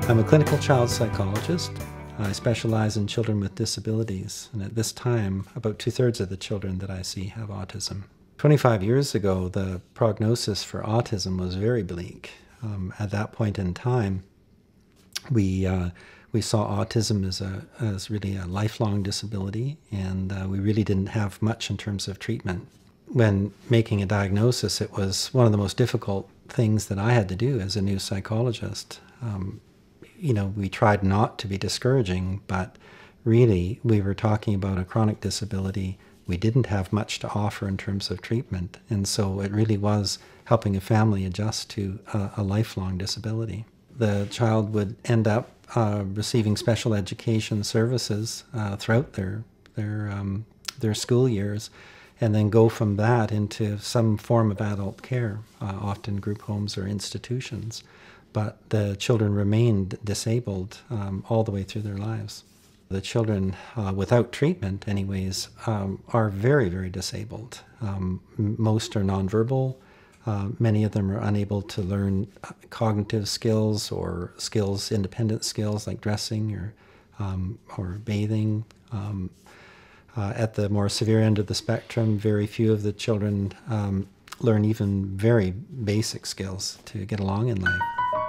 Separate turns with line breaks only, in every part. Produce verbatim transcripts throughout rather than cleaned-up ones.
I'm a clinical child psychologist. I specialize in children with disabilities, and at this time, about two-thirds of the children that I see have autism. twenty-five years ago, the prognosis for autism was very bleak. Um, at that point in time, we uh, we saw autism as a as really a lifelong disability, and uh, we really didn't have much in terms of treatment. When making a diagnosis, it was one of the most difficult things that I had to do as a new psychologist. Um, you know, we tried not to be discouraging, but really we were talking about a chronic disability. We didn't have much to offer in terms of treatment, and so it really was helping a family adjust to a, a lifelong disability. The child would end up uh, receiving special education services uh, throughout their their um, their school years, and then go from that into some form of adult care, uh, often group homes or institutions. But the children remained disabled um, all the way through their lives. The children, uh, without treatment anyways, um, are very, very disabled. Um, most are nonverbal. Uh, many of them are unable to learn cognitive skills or skills, independent skills like dressing or, um, or bathing. Um, uh, at the more severe end of the spectrum, very few of the children um, learn even very basic skills to get along in life.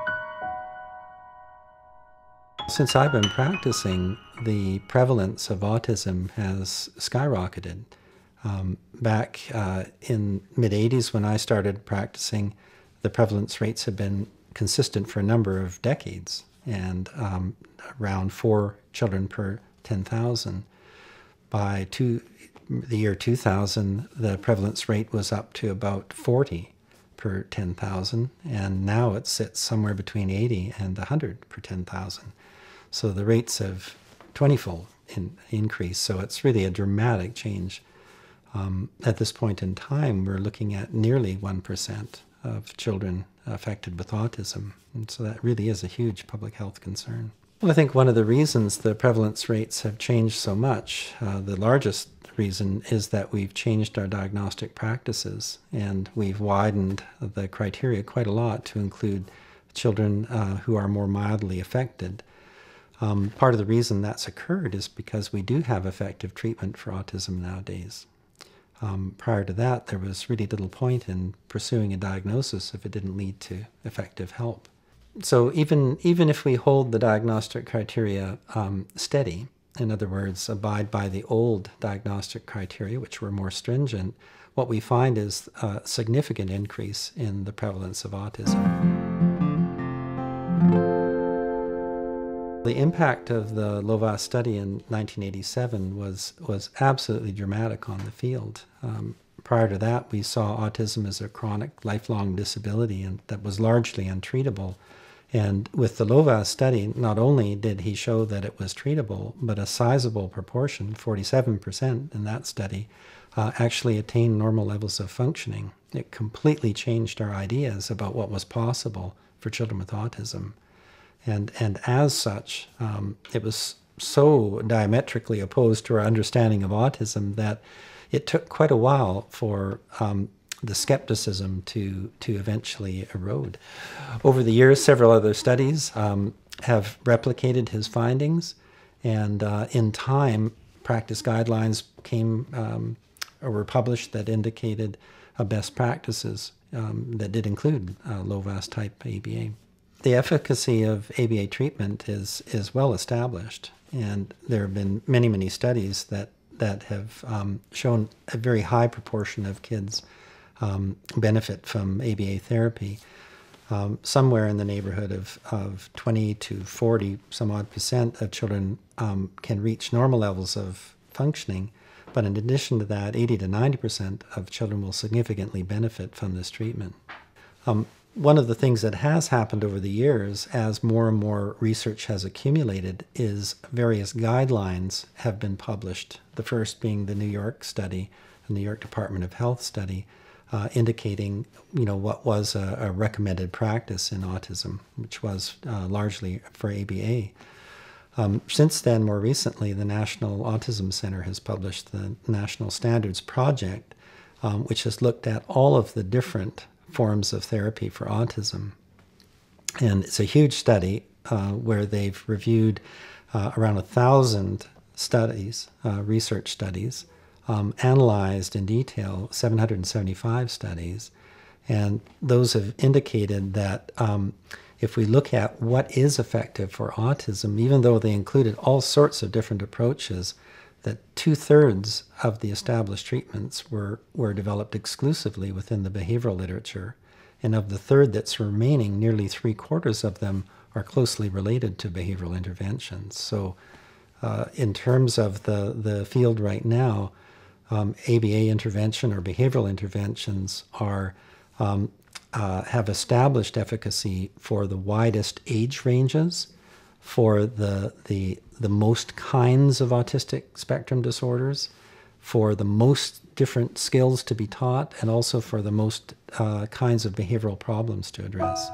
Since I've been practicing, the prevalence of autism has skyrocketed. Um, back uh, in mid eighties when I started practicing, the prevalence rates have been consistent for a number of decades, and um, around four children per ten thousand. By two, the year two thousand, the prevalence rate was up to about forty per ten thousand, and now it sits somewhere between eighty and one hundred per ten thousand. So the rates have twenty-fold in, increased, so it's really a dramatic change. Um, at this point in time, we're looking at nearly one percent of children affected with autism, and so that really is a huge public health concern. Well, I think one of the reasons the prevalence rates have changed so much, uh, the largest reason is that we've changed our diagnostic practices, and we've widened the criteria quite a lot to include children uh, who are more mildly affected. Um, part of the reason that's occurred is because we do have effective treatment for autism nowadays. Um, prior to that, there was really little point in pursuing a diagnosis if it didn't lead to effective help. So even, even if we hold the diagnostic criteria um, steady, in other words, abide by the old diagnostic criteria, which were more stringent, what we find is a significant increase in the prevalence of autism. The impact of the Davies study in nineteen eighty-seven was, was absolutely dramatic on the field. Um, prior to that, we saw autism as a chronic, lifelong disability and that was largely untreatable. And with the Davies study, not only did he show that it was treatable, but a sizable proportion, forty-seven percent in that study, uh, actually attained normal levels of functioning. It completely changed our ideas about what was possible for children with autism. And, and as such, um, it was so diametrically opposed to our understanding of autism that it took quite a while for um, the skepticism to, to eventually erode. Over the years, several other studies um, have replicated his findings, and uh, in time, practice guidelines came um, or were published that indicated uh, best practices um, that did include uh, Davies type A B A. The efficacy of A B A treatment is, is well established, and there have been many, many studies that, that have um, shown a very high proportion of kids um, benefit from A B A therapy. Um, somewhere in the neighborhood of, of twenty to forty some odd percent of children um, can reach normal levels of functioning, but in addition to that, eighty to ninety percent of children will significantly benefit from this treatment. Um, One of the things that has happened over the years, as more and more research has accumulated, is various guidelines have been published. The first being the New York study, the New York Department of Health study, uh, indicating, you know, what was a, a recommended practice in autism, which was uh, largely for A B A. Um, since then, more recently, the National Autism Center has published the National Standards Project, um, which has looked at all of the different forms of therapy for autism. And it's a huge study. uh, where they've reviewed uh, around a thousand studies, uh, research studies, um, analyzed in detail seven hundred seventy-five studies, and those have indicated that um, if we look at what is effective for autism, even though they included all sorts of different approaches, that two-thirds of the established treatments were, were developed exclusively within the behavioral literature. And of the third that's remaining, nearly three-quarters of them are closely related to behavioral interventions. So uh, in terms of the, the field right now, um, A B A intervention or behavioral interventions are um, uh, have established efficacy for the widest age ranges, for the, the, the most kinds of autistic spectrum disorders, for the most different skills to be taught, and also for the most uh, kinds of behavioral problems to address.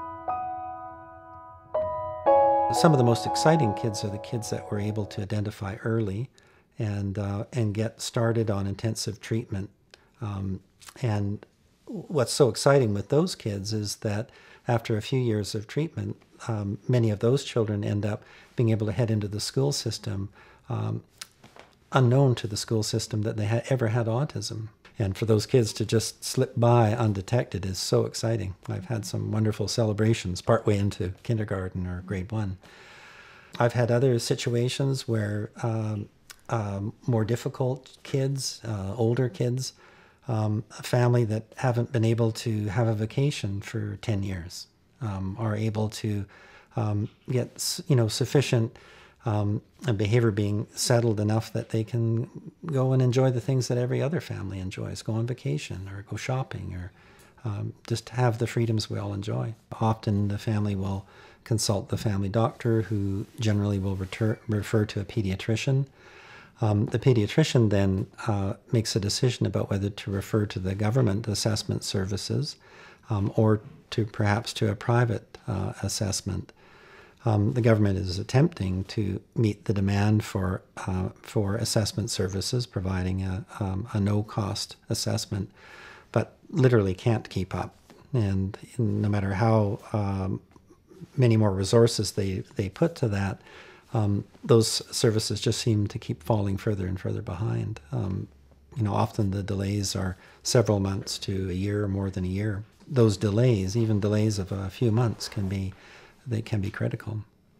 Some of the most exciting kids are the kids that we're able to identify early and, uh, and get started on intensive treatment. Um, and what's so exciting with those kids is that after a few years of treatment, um, many of those children end up being able to head into the school system um, unknown to the school system that they had ever had autism. And for those kids to just slip by undetected is so exciting. I've had some wonderful celebrations partway into kindergarten or grade one. I've had other situations where um, um, more difficult kids, uh, older kids, um, a family that haven't been able to have a vacation for ten years, um, are able to um, get you know sufficient Um, and behavior being settled enough that they can go and enjoy the things that every other family enjoys, go on vacation or go shopping or um, just have the freedoms we all enjoy. Often the family will consult the family doctor, who generally will retur- refer to a pediatrician. Um, the pediatrician then uh, makes a decision about whether to refer to the government assessment services um, or to perhaps to a private uh, assessment. Um, the government is attempting to meet the demand for uh, for assessment services, providing a, um, a no-cost assessment, but literally can't keep up. And no matter how um, many more resources they, they put to that, um, those services just seem to keep falling further and further behind. Um, you know, often the delays are several months to a year or more than a year. Those delays, even delays of a few months, can be they can be critical.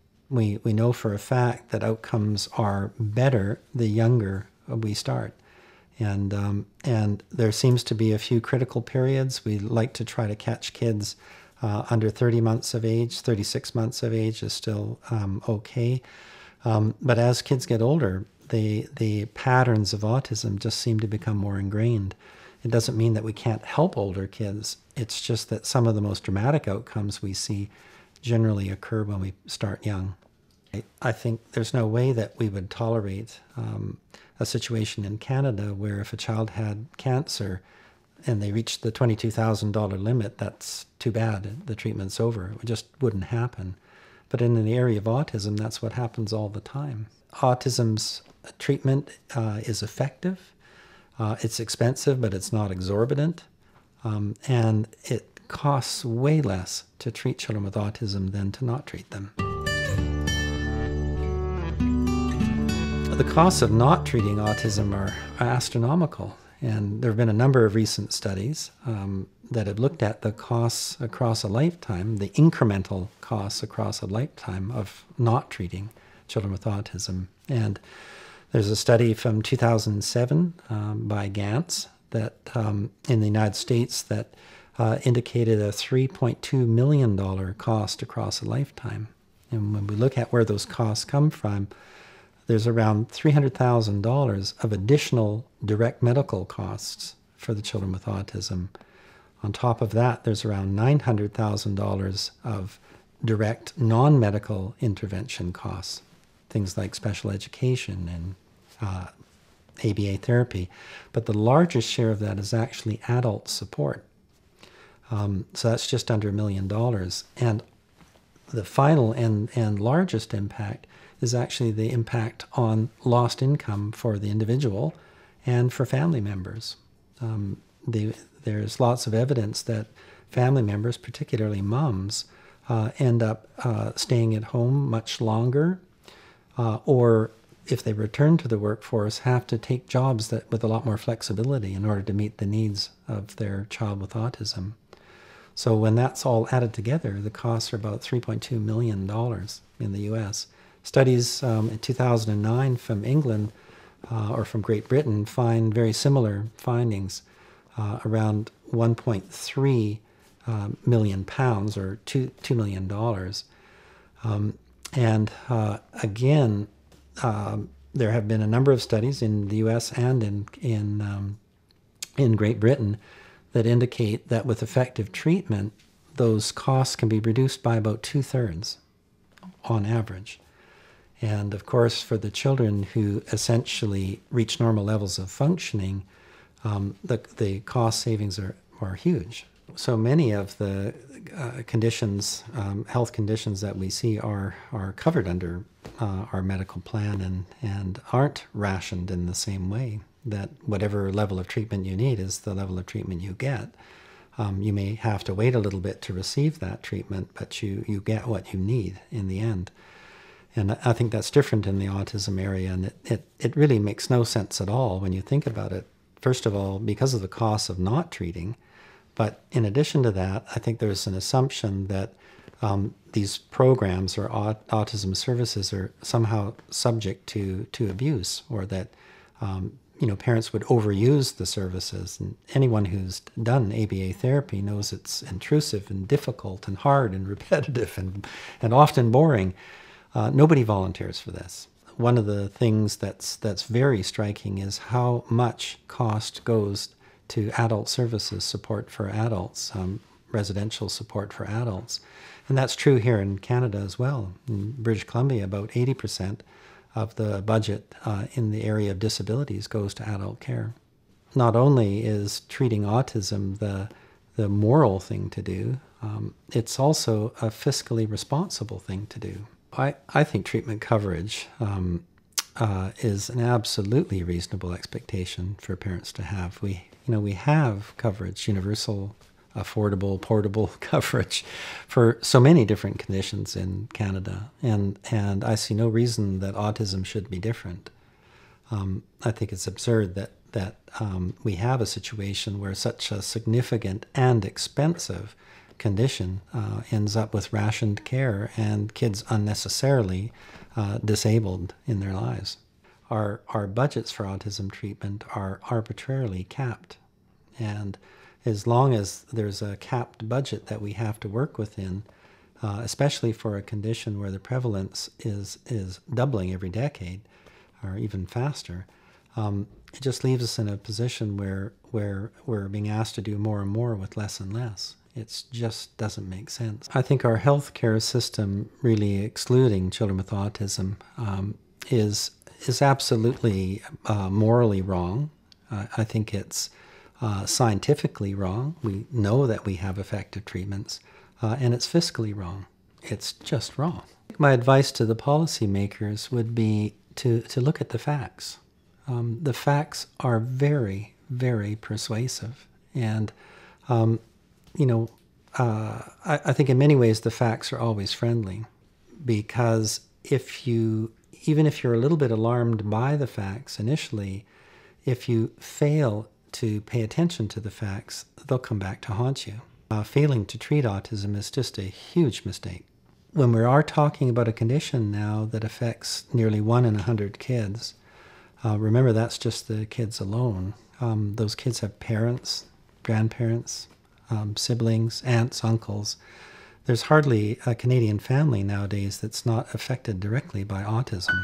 We we know for a fact that outcomes are better the younger we start. And um, and there seems to be a few critical periods. We like to try to catch kids uh, under thirty months of age. thirty-six months of age is still um, okay. Um, but as kids get older, the, the patterns of autism just seem to become more ingrained. It doesn't mean that we can't help older kids. It's just that some of the most dramatic outcomes we see generally occur when we start young. I, I think there's no way that we would tolerate um, a situation in Canada where if a child had cancer and they reached the twenty-two thousand dollars limit, that's too bad, the treatment's over. It just wouldn't happen. But in the area of autism, that's what happens all the time. Autism's treatment uh, is effective. Uh, it's expensive, but it's not exorbitant. Um, and it costs way less to treat children with autism than to not treat them. The costs of not treating autism are, are astronomical, and there have been a number of recent studies um, that have looked at the costs across a lifetime, the incremental costs across a lifetime of not treating children with autism. And there's a study from two thousand seven um, by Gantz that um, in the United States that Uh, indicated a three point two million dollars cost across a lifetime. And when we look at where those costs come from, there's around three hundred thousand dollars of additional direct medical costs for the children with autism. On top of that, there's around nine hundred thousand dollars of direct non-medical intervention costs, things like special education and uh, A B A therapy. But the largest share of that is actually adult support. Um, so that's just under a million dollars. And the final and, and largest impact is actually the impact on lost income for the individual and for family members. Um, the, there's lots of evidence that family members, particularly moms, uh, end up uh, staying at home much longer, uh, or if they return to the workforce, have to take jobs that with a lot more flexibility in order to meet the needs of their child with autism. So when that's all added together, the costs are about three point two million dollars in the U S. Studies um, in two thousand nine from England uh, or from Great Britain find very similar findings, uh, around one point three uh, million pounds or two, two million dollars. Um, and uh, again, um, there have been a number of studies in the U S and in, in, um, in Great Britain that indicate that with effective treatment, those costs can be reduced by about two-thirds on average. And of course, for the children who essentially reach normal levels of functioning, um, the, the cost savings are, are huge. So many of the uh, conditions, um, health conditions that we see are, are covered under uh, our medical plan and, and aren't rationed in the same way, that whatever level of treatment you need is the level of treatment you get. Um, you may have to wait a little bit to receive that treatment, but you, you get what you need in the end. And I think that's different in the autism area, and it, it, it really makes no sense at all when you think about it. First of all, because of the cost of not treating, but in addition to that, I think there's an assumption that um, these programs or aut autism services are somehow subject to, to abuse, or that um, you know, parents would overuse the services. And anyone who's done A B A therapy knows it's intrusive and difficult and hard and repetitive and, and often boring. Uh, nobody volunteers for this. One of the things that's, that's very striking is how much cost goes to adult services, support for adults, um, residential support for adults. And that's true here in Canada as well. In British Columbia, about eighty percent of the budget uh, in the area of disabilities goes to adult care. Not only is treating autism the, the moral thing to do, um, it's also a fiscally responsible thing to do. I, I think treatment coverage um, uh, is an absolutely reasonable expectation for parents to have. We, you know, we have coverage, universal, affordable, portable coverage for so many different conditions in Canada, and and I see no reason that autism should be different. Um, I think it's absurd that that um, we have a situation where such a significant and expensive condition uh, ends up with rationed care and kids unnecessarily uh, disabled in their lives. Our, our budgets for autism treatment are arbitrarily capped, and as long as there's a capped budget that we have to work within, uh, especially for a condition where the prevalence is, is doubling every decade or even faster, um, it just leaves us in a position where, where we're being asked to do more and more with less and less. It just doesn't make sense. I think our healthcare system, really excluding children with autism, um, is is absolutely uh, morally wrong. Uh, I think it's uh, scientifically wrong. We know that we have effective treatments, uh, and it's fiscally wrong. It's just wrong. My advice to the policymakers would be to, to look at the facts. Um, the facts are very, very persuasive, and um, you know, uh, I, I think in many ways the facts are always friendly, because if you, even if you're a little bit alarmed by the facts initially, if you fail to pay attention to the facts, they'll come back to haunt you. Uh, failing to treat autism is just a huge mistake. When we are talking about a condition now that affects nearly one in a hundred kids, uh, remember that's just the kids alone. Um, those kids have parents, grandparents, Um, siblings, aunts, uncles. There's hardly a Canadian family nowadays that's not affected directly by autism.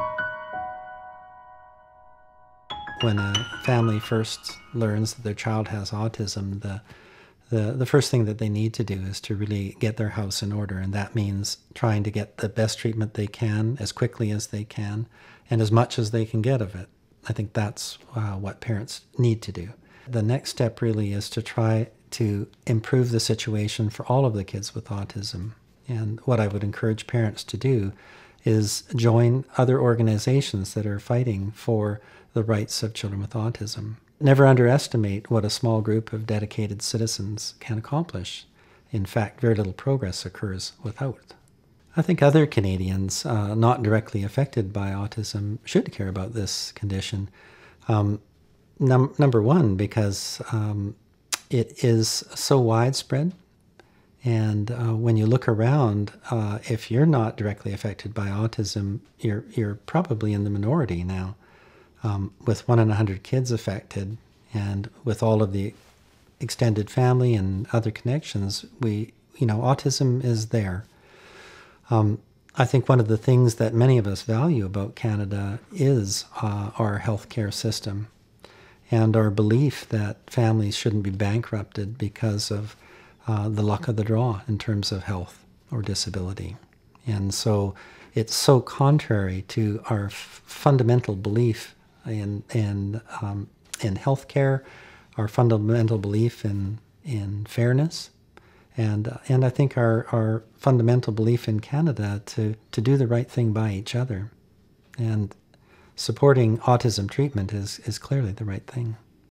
When a family first learns that their child has autism, the, the, the first thing that they need to do is to really get their house in order, and that means trying to get the best treatment they can as quickly as they can and as much as they can get of it. I think that's uh, what parents need to do. The next step really is to try to improve the situation for all of the kids with autism. And what I would encourage parents to do is join other organizations that are fighting for the rights of children with autism. Never underestimate what a small group of dedicated citizens can accomplish. in fact, very little progress occurs without. I think other Canadians uh, not directly affected by autism should care about this condition. Um, num- number one, because um, it is so widespread. And uh, when you look around, uh, if you're not directly affected by autism, you're you're probably in the minority now. Um, with one in a hundred kids affected, and with all of the extended family and other connections, we you know autism is there. Um, I think one of the things that many of us value about Canada is uh, our healthcare system, and our belief that families shouldn't be bankrupted because of Uh, the luck of the draw in terms of health or disability. And so it's so contrary to our f- fundamental belief in, in, um, in healthcare, our fundamental belief in, in fairness, and, uh, and I think our, our fundamental belief in Canada to, to do the right thing by each other. And supporting autism treatment is, is clearly the right thing.